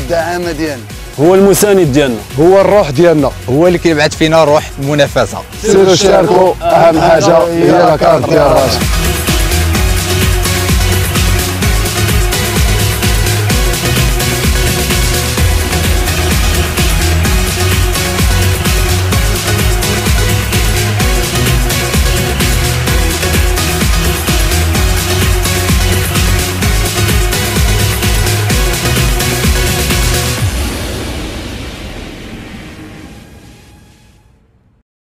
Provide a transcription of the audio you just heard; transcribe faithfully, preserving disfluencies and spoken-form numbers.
الدعامه ديالنا، هو المساند ديالنا، هو الروح ديالنا، هو اللي كيبعث فينا روح المنافسه. سيروا شاركوا، اهم حاجه هي لاكارت ديال الراجل.